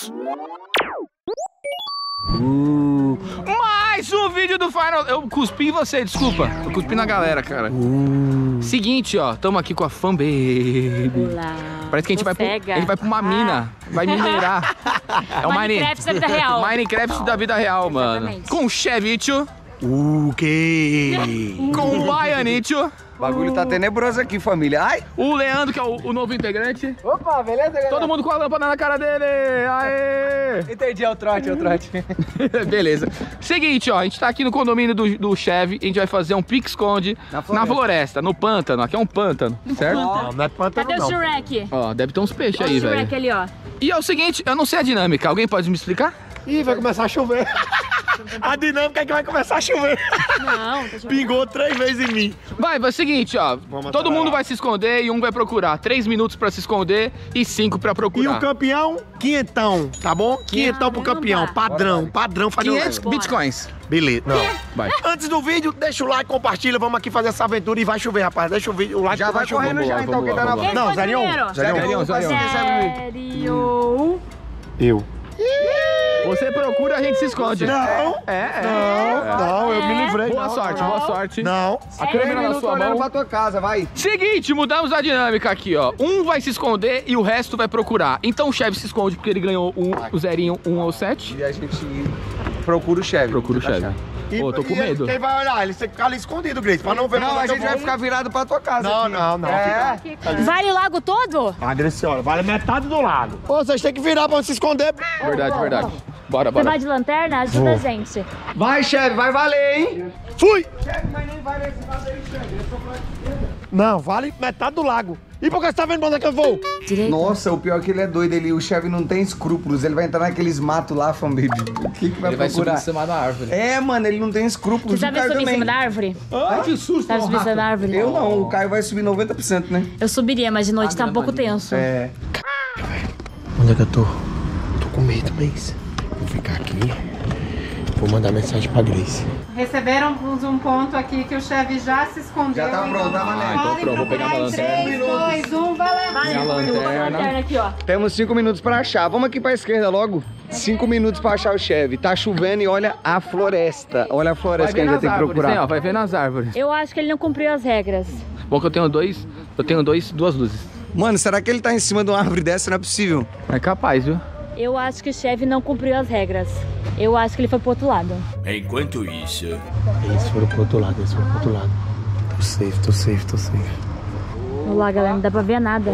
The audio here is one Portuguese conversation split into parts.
Mais um vídeo do Final. Eu cuspi em você, desculpa. Eu cuspi na galera, cara. Seguinte, ó. Tamo aqui com a Fanbaby. Olá. Parece que a gente vai pra uma mina. Vai minerar. É o Minecraft da vida real. Minecraft da vida real, mano. Exatamente. Com o Chevicho. O quê? Com o Baianicho. O bagulho tá tenebroso aqui, família. Ai! O Leandro, que é o novo integrante. Opa, beleza, galera? Todo mundo com a lâmpada na cara dele. Aê! Entendi, é o trote, é o trote. Beleza. Seguinte, ó. A gente tá aqui no condomínio do Chevy. A gente vai fazer um pique-esconde na floresta, no pântano. Aqui é um pântano, certo? Não é pântano, Cadê o não. Shrek? Ó, deve ter uns peixes Olha aí, o Shrek velho. ali, ó. E é o seguinte, eu não sei a dinâmica. Alguém pode me explicar? Ih, vai começar a chover. A dinâmica é que vai começar a chover. Não, tá chovendo. Pingou 3 vezes em mim. Vai o seguinte, ó. Todo mundo vai se esconder e um vai procurar. 3 minutos pra se esconder e 5 pra E procurar. o campeão, quinhentão, tá bom? Quinhentão pro campeão, padrão, padrão. 500 Bora. bitcoins. Beleza, não. Vai. Antes do vídeo, deixa o like, compartilha, vamos aqui fazer essa aventura e vai chover, rapaz. Deixa o vídeo, o like Já que vai chover. correndo já, então, quem tá na Quem Não, foi Zerion. primeiro? Zerion. Sério? Eu. Você procura, a gente se esconde. Não, não, eu me livrei. Boa não, sorte, não. boa sorte. Não. A câmera na minutos sua olhando mão. pra tua casa, vai. Seguinte, mudamos a dinâmica aqui, ó. Um vai se esconder e o resto vai procurar. Então o chefe se esconde porque ele ganhou o zerinho 1 ou 7. E a gente procura o chefe. Procura o chefe. Pô, tô com medo. Quem vai olhar? Ele tem que ficar ali escondido, Grace, pra não ver. Não, como é a que eu gente vai vou. ficar virado pra tua casa. Não, aqui. não, não. É. Vale o lago todo? A Grace, olha, vale metade do lado. Ô, vocês têm que virar pra se esconder. Verdade, verdade. Bora, Você bora. vai de lanterna? Ajuda a gente. Vai, chefe, vai valer, hein? Fui! Chefe, mas nem vale esse lado aí, chefe. Não, vale metade do lago. E por que você tá vendo pra onde é que eu vou? Direito. Nossa, o pior é que ele é doido. O chefe não tem escrúpulos. Ele vai entrar naqueles matos lá, Fanbaby. O que vai Ele vai subir procurar? em cima da árvore. É, mano, ele não tem escrúpulos. Você O sabe Caio subir em também. cima da árvore? Ai, que susto. Sabe subir em cima da árvore? Eu não, o Caio vai subir 90%, né? Eu subiria, mas de noite tá um pouco tenso. É. Onde é que eu tô? Tô com medo, mas vou ficar aqui. Vou mandar mensagem pra Grace. Receberam um ponto aqui que o chefe já se escondeu. Já tá pronto, tá valendo. Então pronto, vou pegar minha lanterna. 3, 2, 1, vai lá. Vai, Minha eu vou botar a lanterna. lanterna aqui, ó. Temos 5 minutos pra achar. Vamos aqui pra esquerda logo. 5 minutos pra achar o chefe. Tá chovendo e olha a floresta. Olha a floresta que a gente vai ter que procurar. Ó, vai ver nas árvores. Eu acho que ele não cumpriu as regras. Bom que eu tenho duas luzes. Mano, será que ele tá em cima de uma árvore dessa? Não é possível. É capaz, viu? Eu acho que o chefe não cumpriu as regras. Eu acho que ele foi pro outro lado. Enquanto isso, Eles foram pro outro lado, Tô safe, tô safe, tô safe. Vamos lá, galera, não dá pra ver nada.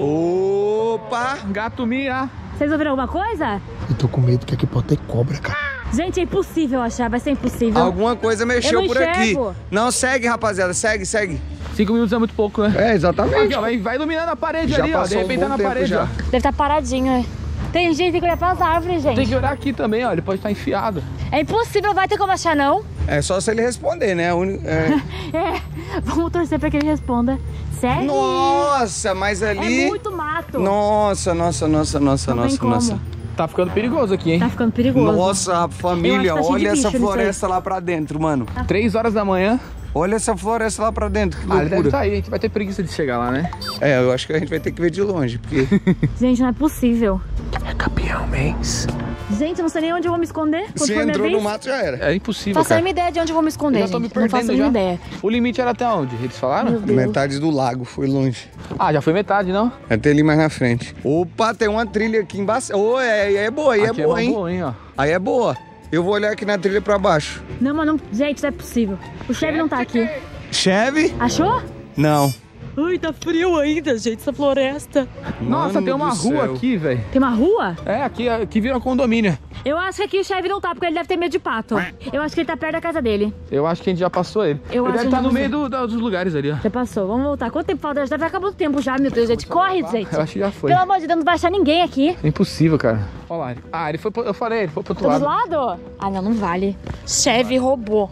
Opa! Gato Mia. Vocês ouviram alguma coisa? Eu tô com medo que aqui pode ter cobra, cara. Gente, é impossível achar, vai ser impossível. Alguma coisa mexeu Eu não por aqui. enxergo. Não, segue, rapaziada. Segue, segue. 5 minutos é muito pouco, né? É, exatamente. Aqui, ó, vai iluminando a parede Já ali, ó. De passou um repente bom tá na tempo parede, já. ó. Deve estar paradinho, né? Tem gente que tem que olhar pras árvores, gente. Tem que olhar aqui também, ó. Ele pode estar enfiado. É impossível, vai ter como achar, não? É só se ele responder, né? É, vamos torcer pra que ele responda. Sério? Nossa, mas ali... É muito mato. Nossa. Não tem como. Tá ficando perigoso aqui, hein? Tá ficando perigoso. Nossa, família, Eu acho que tá cheio de olha essa bicho nisso aí. floresta lá pra dentro, mano. 3 horas da manhã. Olha essa floresta lá pra dentro, que Ah, ele deve loucura. sair. A gente vai ter preguiça de chegar lá, né? É, eu acho que a gente vai ter que ver de longe, porque... Gente, não é possível. É campeão, mês. Gente, eu não sei nem onde eu vou me esconder. Quando Se for minha entrou vez, no mato, já era. É impossível, faço a cara. mínima ideia de onde eu vou me esconder, Eu já tô me gente. Não faço a perdendo mínima já. ideia. O limite era até onde? Eles falaram? Meu Deus. Metade do lago, foi longe. Ah, já foi metade, não? Até ali mais na frente. Opa, tem uma trilha aqui embaixo. Ô, aí é boa, aí Aqui é boa, uma hein? boa, hein, ó. Aí é boa. Eu vou olhar aqui na trilha pra baixo. Não, mas não... Gente, não é possível. O chefe não tá aqui. Cheve? Achou? Não. Ai, tá frio ainda, gente, essa floresta. Nossa, Mano tem uma do rua céu. aqui, velho. Tem uma rua? É, aqui vira condomínio. Eu acho que aqui o chefe não tá, porque ele deve ter medo de pato. Eu acho que ele tá perto da casa dele. Eu acho que a gente já passou ele. Eu Ele acho deve que estar no já meio dos lugares ali, ó. Já passou, vamos voltar. Quanto tempo falta? Já vai acabar o tempo já, meu Deus, gente. Corre, gente. Eu acho que já foi. Pelo amor de Deus, não vai achar ninguém aqui. É impossível, cara. Olha lá. Ah, ele foi eu falei, ele foi pro outro Todo lado. lado? Ah, não, não vale. Chefe roubou.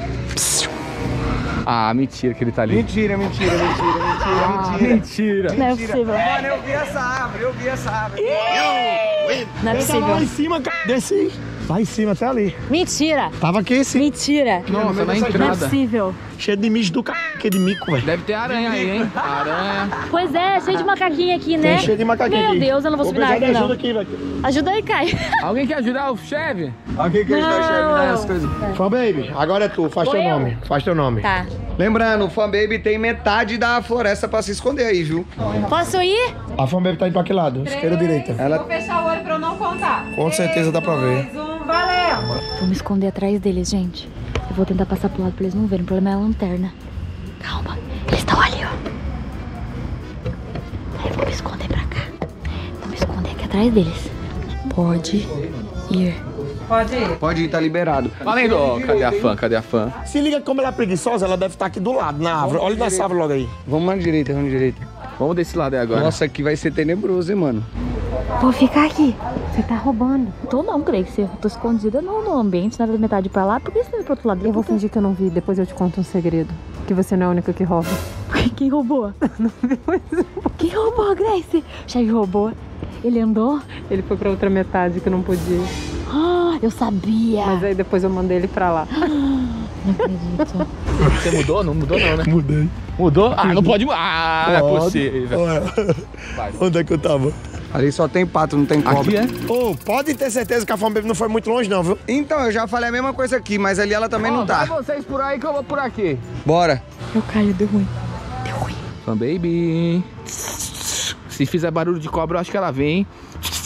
Ah, mentira que ele tá ali. Mentira. Mentira. Não é possível. Mano, eu vi essa árvore, Não é Ele tava lá em possível. cima, cara. Desci. Lá em cima, até ali. Mentira. Tava aqui, sim. Mentira. Nossa, na Não é entrada. possível. Cheio de mijo do que de mico, velho. Deve ter aranha aí, hein? Aranha. Pois é, cheio de macaquinho aqui, né? Tem cheio de macaquinho Meu aqui. Deus, eu não vou subir na árvore, não. Ajuda aqui, velho. Ajuda aí, Caio. Alguém quer ajudar o chefe? Alguém quer ajudar o chefe Não. nessas coisas? Fã Baby, agora é tu. Faz Sou teu eu? nome. Faz teu nome. Tá. Lembrando, o Fan Baby tem metade da floresta pra se esconder aí, viu? Posso ir? A Fã Baby tá indo pra que lado? Esquerda ou direita? Ela... Vou fechar o olho pra eu não contar. Com certeza dá pra ver. 2, 1, valendo. Vou me esconder atrás deles, gente. Eu vou tentar passar pro lado pra eles não verem. O problema é a lanterna. Calma. Eles estão ali, ó. Aí eu vou me esconder pra cá. Vou me esconder aqui atrás deles. Pode ir. Pode ir. Pode ir, tá liberado. Valendo. Ó, cadê a fã? Cadê a fã? Se liga como ela é preguiçosa, ela deve estar aqui do lado, na árvore. Olha nessa árvore logo aí. Vamos na direita, vamos na direita. Vamos desse lado aí agora. Nossa, aqui vai ser tenebroso, hein, mano. Vou ficar aqui. Você tá roubando. Tô não, Grace. Eu tô escondida no ambiente, na metade pra lá. Por que você tá indo pro outro lado? Eu vou fingir que eu não vi, depois eu te conto um segredo. Que você não é a única que rouba. Quem roubou? Quem roubou, Grace? O chefe roubou. Ele andou? Ele foi pra outra metade que não podia. Ah, eu sabia. Mas aí depois eu mandei ele pra lá. Não acredito. Você mudou? Não mudou não, né? Mudei. Mudou? Ah, não pode mudar. Ah, não é possível. Vai. Onde é que eu tava? Ali só tem pato, não tem cobra. Aqui é? Ô, pode ter certeza que a Fã Baby não foi muito longe, não, viu? Então, eu já falei a mesma coisa aqui, mas ali ela também não Vai tá. vocês por aí que eu vou por aqui. Bora. Eu caio, deu ruim. Deu ruim. Fã baby. Se fizer barulho de cobra, eu acho que ela vem, hein?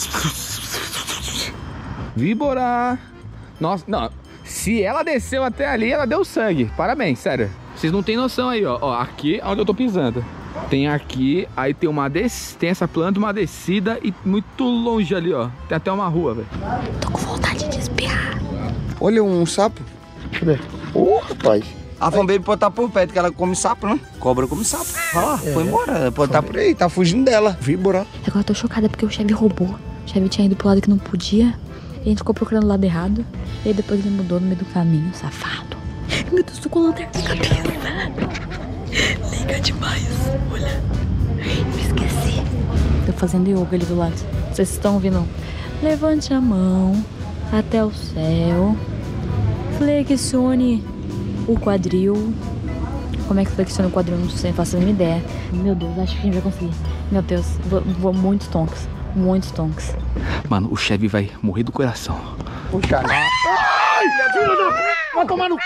Víbora. Nossa, não. Se ela desceu até ali, ela deu sangue. Parabéns, sério. Vocês não tem noção aí, ó. Ó, aqui é onde eu tô pisando. Tem aqui, aí tem uma tem essa planta, uma descida e muito longe ali, ó. Tem até uma rua, velho. Tô com vontade de espirrar. Olha um sapo. Cadê? Ô, rapaz. A Fan Baby pode estar por perto, que ela come sapo, né? Cobra come sapo. Ah, foi embora. Ela pode estar por aí, tá fugindo dela. Víbora. Agora eu tô chocada porque o chefe roubou. O chefe tinha ido pro lado que não podia. E a gente ficou procurando o lado errado. E aí depois ele mudou no meio do caminho, safado. Meu Deus, tô com a lanterna na cabeça. Liga demais. Olha. Me esqueci. Tô fazendo yoga ali do lado. Vocês estão ouvindo? Levante a mão até o céu. Flexione o quadril. Como é que flexiona o quadril? Não sei, faço a mínima ideia. Meu Deus, acho que a gente vai conseguir. Meu Deus, vou muitos tonks. Muitos tonks. Mano, o chefe vai morrer do coração. Puxa. Ai, filho da... Vai tomar no...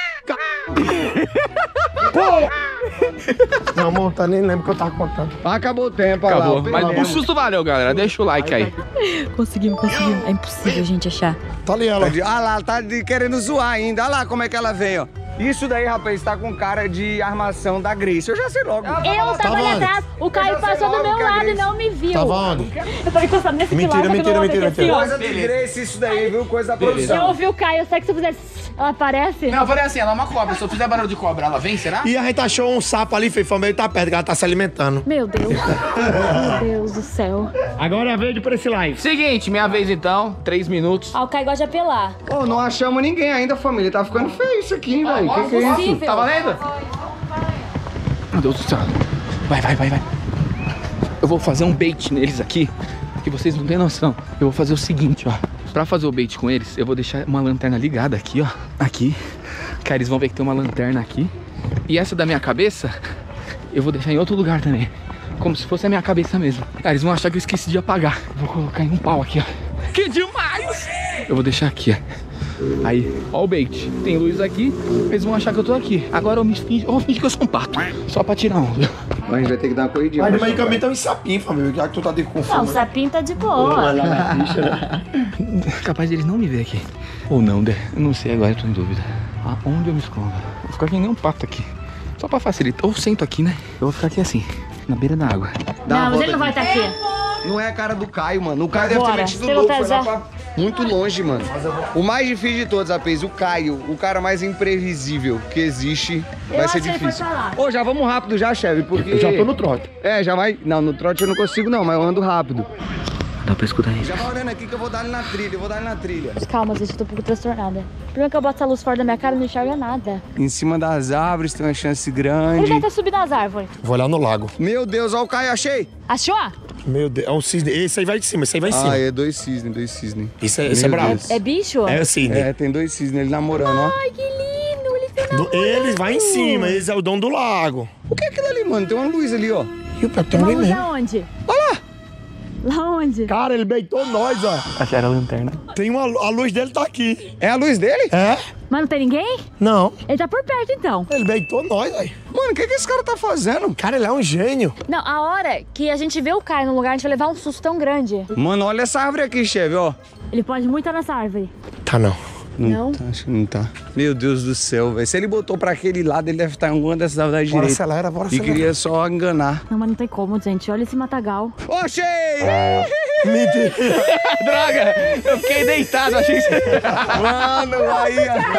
Pô! Não, amor, tá nem lembro que eu tava contando. Acabou o tempo, olha Acabou. lá. Mas o susto valeu, galera. Deixa o like aí. Conseguimos. É impossível a gente achar. Tá ali ela. Ah lá, tá querendo zoar ainda. Olha lá como é que ela vem, ó. Isso daí, rapaz, tá com cara de armação da Grace. Eu já sei logo. Eu tava ali onde? atrás, o Caio passou do meu lado e não me viu. Tava onde? Eu tava encostado nesse Mentira, pilar, mentira, que eu não mentira, vou Coisa de Grace isso daí, viu? Coisa da produção. Eu ouvi o Caio, será que se eu fizesse, ela aparece? Não, eu falei assim, ela é uma cobra. Se eu fizer barulho de cobra, ela vem, será? E a gente achou um sapo ali, feio, Fã Baby tá perto, que ela tá se alimentando. Meu Deus. Meu Deus do céu. Agora é a vez de por esse live. Seguinte, minha vez então. 3 minutos. Ah, o Caio gosta de apelar. Ô, não achamos ninguém ainda, família. Tá ficando feio isso aqui, hein, velho? Que é isso? Possível. Tá valendo? Meu Deus do céu. Vai. Eu vou fazer um bait neles aqui, que vocês não têm noção. Eu vou fazer o seguinte, ó. Pra fazer o bait com eles, eu vou deixar uma lanterna ligada aqui, ó. Aqui. Cara, eles vão ver que tem uma lanterna aqui. E essa da minha cabeça, eu vou deixar em outro lugar também. Como se fosse a minha cabeça mesmo. Cara, eles vão achar que eu esqueci de apagar. Vou colocar em um pau aqui, ó. Que demais! Eu vou deixar aqui, ó. Aí, ó o bait. Tem luz aqui, eles vão achar que eu tô aqui. Agora eu finge que eu sou um pato. Só pra tirar onda. Mas a gente vai ter que dar uma corridinha. Mas no meio caminho tem um sapinho, família, já que tu tá de com Não, fome. o sapinho tá de boa. Capaz deles não me ver aqui. Ou não, Dé. Eu não sei agora, eu tô em dúvida. Aonde eu me escondo? Vou ficar que nem um pato aqui. Só pra facilitar. Ou sento aqui, né? Eu vou ficar aqui assim, na beira da água. Dá uma Não, mas volta ele não vai aqui. estar aqui. Não é a cara do Caio, mano. O Caio deve ter Bora. metido Você louco, vai foi lá pesar? pra muito longe, mano. O mais difícil de todos, Apês, o Caio, o cara mais imprevisível que existe, vai acho ser que ele foi difícil. pra lá. Ô, já vamos rápido já, chefe, porque... Eu já tô no trote. É, já vai... Não, no trote eu não consigo não, mas eu ando rápido. Dá pra escutar isso. Já vai olhando aqui que eu vou dar ele na trilha, Calma, gente, eu tô um pouco transtornada. Primeiro que eu boto essa luz fora da minha cara e não enxerga nada. Em cima das árvores tem uma chance Ele grande. deve ter subido nas árvores. Vou olhar no lago. Meu Deus, olha o Caio, achei. Achou? Meu Deus, é um cisne. Esse aí vai de cima, esse aí vai em cima. Ah, é 2 cisnes. Esse é Meu brabo. Deus. É bicho? É o cisne. É, tem 2 cisnes, ele namorando, ó. Ai, que lindo. Eles estão namorando. Eles vai em cima, eles é o dono do lago. O que é aquilo ali, mano? Tem uma luz ali, ó. E o pior que tem um Vamos mesmo. aonde? Olha lá. Lá onde? Cara, ele beitou nós, ó. Acharam a lanterna. Tem a luz dele tá aqui. É a luz dele? É? Mas não tem ninguém? Não. Ele tá por perto, então. Ele beitou nós, velho. Mano, o que esse cara tá fazendo? Cara, ele é um gênio. Não, a hora que a gente vê o Caio no lugar, a gente vai levar um susto tão grande. Mano, olha essa árvore aqui, chefe, ó. Ele pode muito estar nessa árvore. Tá não. Não? Tá, acho que não tá. Meu Deus do céu, velho. Se ele botou pra aquele lado, ele deve estar em alguma dessas árvores da Bora direita. acelera, bora E acelera. queria só enganar. Não, mas não tem como, gente. Olha esse matagal. Oxê! Mentira. Droga! Eu fiquei deitado, achei que você... Mano, aí...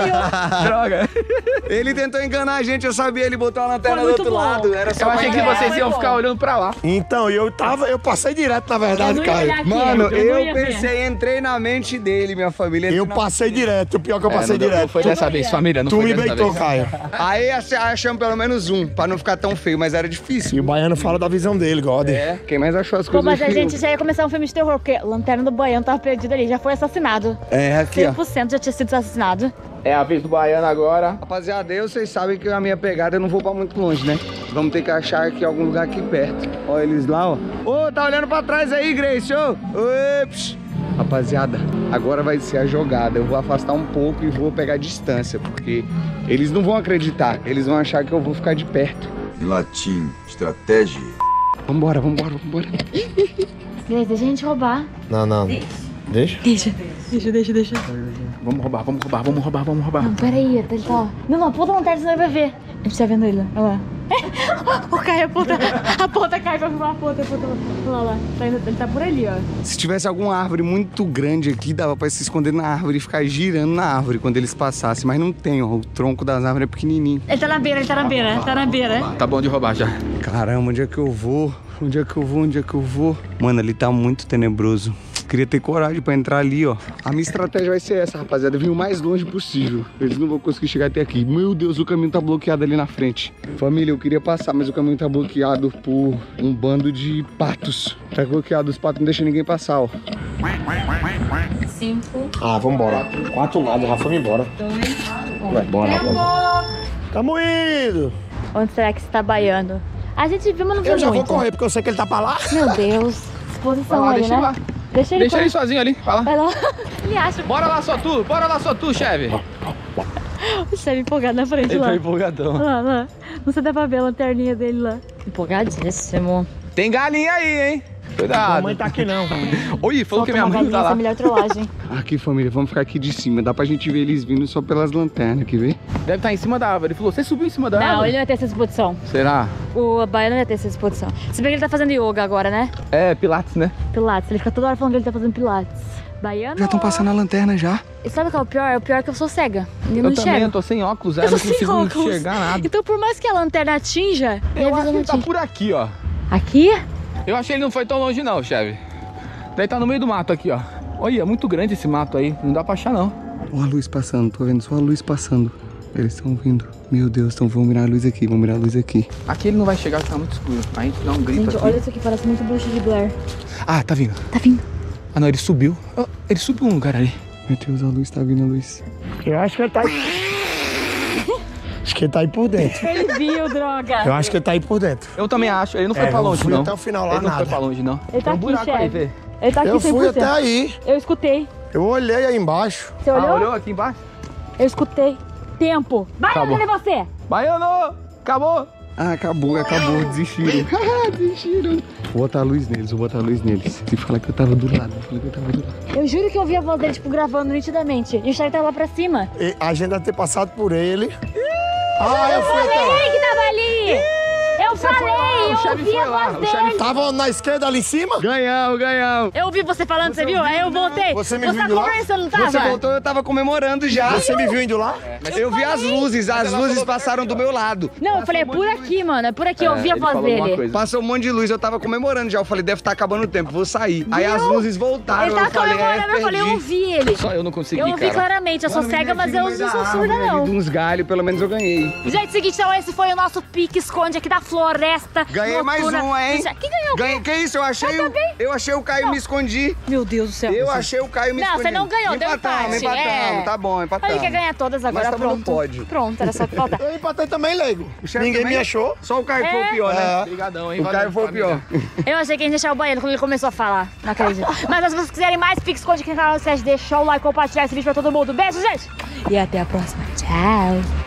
Droga! Ele tentou enganar a gente, eu sabia. Ele botou a lanterna Foi do muito outro bom. lado. Era só Eu achei que pra enganar. vocês iam ficar olhando pra lá. Então, eu passei direto, na verdade, Eu não ia olhar Caio. aqui, Mano, não eu ia ver. pensei, entrei na mente dele, minha família. Eu entrei na- passei direto, o pior que eu passei não direto. foi dessa vez, família, não Tu foi me dessa beitou, vez. Caio. Aí achamos pelo menos um, pra não ficar tão feio, mas era E difícil. o baiano fala da visão dele, God. É, quem mais achou as Pô, coisas mas do a filme? gente já ia começar um filme de terror, porque Lanterna do Baiano tava perdido ali, já foi assassinado. É, aqui, ó. 100% já tinha sido assassinado. É a vez do baiano agora. Rapaziada, vocês sabem que a minha pegada eu não vou pra muito longe, né? Vamos ter que achar aqui algum lugar aqui perto. Ó, eles lá, ó. Ô, tá olhando pra trás aí, Grace, ô. Ops. Rapaziada, agora vai ser a jogada. Eu vou afastar um pouco e vou pegar distância, porque eles não vão acreditar. Eles vão achar que eu vou ficar de perto. Em latim, estratégia. Vambora. Beleza, deixa a gente roubar. Não. Deixa? Deixa. Vamos roubar. Não, peraí, ele tá ó. Não, aponta a lanterna, senão ele vai ver. A gente tá vendo ele lá, olha lá. O Caio aponta, Caio pra filmar a ponta. Lá. Ele tá por ali, ó. Se tivesse alguma árvore muito grande aqui, dava pra se esconder na árvore e ficar girando na árvore quando eles passassem. Mas não tem, ó. O tronco das árvores é pequenininho. Ele tá na beira. Tá bom de roubar já. Caramba, onde é que eu vou? Onde é que eu vou? Mano, ali tá muito tenebroso. Queria ter coragem pra entrar ali, ó. A minha estratégia vai ser essa, rapaziada. Vir o mais longe possível. Eles não vão conseguir chegar até aqui. Meu Deus, o caminho tá bloqueado ali na frente. Família, eu queria passar, mas o caminho tá bloqueado por um bando de patos. Tá bloqueado, os patos não deixam ninguém passar, ó. 5, Ah, vambora. 4 lados, já fomos embora. 2, 1. Vai, bora, rapaz. Tamo indo. Onde será que você tá baiando? A gente viu, mas não viu Eu já muito. vou correr, porque eu sei que ele tá pra lá. Meu Deus. Vai Exposição lá, aí, deixa ele né? lá. Deixa ele Deixa ele correr. sozinho ali, vai lá. Vai lá. Ele acha. Bora lá só tu, chefe. O chefe empolgado na frente Ele lá. tá empolgadão. Lá. Não sei se dá pra ver a lanterninha dele lá. Empolgadíssimo. Tem galinha aí, hein? Cuidado. Mamãe tá aqui não. Oi, falou que minha Solta uma mãe galinha, tá essa é a lá. melhor trollagem. Aqui, família, vamos ficar aqui de cima. Dá pra gente ver eles vindo só pelas lanternas, quer ver? Deve estar em cima da árvore. Ele falou, você subiu em cima da Não, árvore? ele não ia ter essa disposição. Será? O baiano não ia ter essa disposição. Se bem que ele tá fazendo yoga agora, né? É, Pilates, né? Pilates. Ele fica toda hora falando que ele tá fazendo pilates. Baiano. Já estão passando a lanterna já. E sabe qual é o pior? O pior é que eu sou cega. Eu não Eu também, enxergo. eu tô sem óculos, Eu eu não tô sem consigo óculos. enxergar nada. Então, por mais que a lanterna atinja, minha Eu acho visão que não ele tá atinge. por aqui, ó. Aqui? Eu achei que ele não foi tão longe não, chefe. Daí tá no meio do mato aqui, ó. Olha, é muito grande esse mato aí, não dá pra achar não. Ó a luz passando, tô vendo só a luz passando. Eles estão vindo. Meu Deus, então vamos mirar a luz aqui, vamos mirar a luz aqui. Aqui ele não vai chegar, tá muito escuro. A gente dá um grito Gente, aqui. olha isso aqui, parece muito bruxa de Blair. Ah, tá vindo. Tá vindo. Ah não, ele subiu. Oh, ele subiu um lugar ali. Meu Deus, a luz tá vindo, a luz. Eu acho que ele tá aí. Acho que ele tá aí por dentro. Ele viu, droga. Eu acho que ele tá aí por dentro. Eu também acho, ele não foi pra eu longe fui não. até o final lá, Ele não nada. foi pra longe não. Ele tá Tem um aqui, buraco aí, chefe. vê. Ele tá aqui Eu 100%. fui até aí. Eu escutei. Eu olhei aí embaixo. Você olhou? Ah, olhou aqui embaixo? Eu escutei. Tempo. Vai, Acabou. cadê você? Baiano! Acabou! Ah, acabou, desistiram. Desistiram. Vou botar a luz neles, Se falar que eu tava do lado, Eu juro que eu ouvi a voz dele, tipo, gravando nitidamente. E o Chay tá lá pra cima. E a gente deve ter passado por ele. Ah, eu fui até lá. Ele que tava ali! Eu Eu falei, eu ouvi a voz dele. Tava na esquerda ali em cima? Ganhamos. Eu ouvi você falando, você viu? Aí eu voltei. Você me viu tá indo lá? conversando, não tava? Você voltou, eu tava comemorando já. Você me viu indo lá? Eu vi as luzes passaram do meu lado. Não, eu falei, é por aqui, mano. É por aqui, eu ouvi a voz dele. Passou um monte de luz, eu tava comemorando já. Eu falei, deve estar acabando o tempo, vou sair. Aí as luzes voltaram. Ele tava eu falei, comemorando, eu falei, eu ouvi ele. Só eu não consegui, Eu ouvi cara. claramente, eu sou cega, mas eu não sou surda, não. De uns galhos, pelo menos eu ganhei. Gente, seguinte, então esse foi o nosso pique-esconde aqui da floresta. Ganhei mais noturna. um, hein? Quem ganhou? Ganhei, que isso? Eu achei o Caio e me escondi. Meu Deus do céu. Eu achei o Caio e me Não, escondi. você não ganhou, deu Empatamos, empate. tá bom, empatamos. Ele quer ganhar todas agora, Nós tamo no pronto. pódio. Pronto, era só que faltar. Eu empatei também, Leigo. Ninguém também? me achou. Só o Caio foi o pior, né? Obrigadão, hein? O Caio Valeu, foi o família. pior. Eu achei que a gente ia deixar o banheiro quando ele começou a falar. Não acredito. Mas se vocês quiserem mais pique-esconde aqui no canal, vocês deixam o like, compartilhar esse vídeo pra todo mundo. Beijo, gente! E até a próxima. Tchau!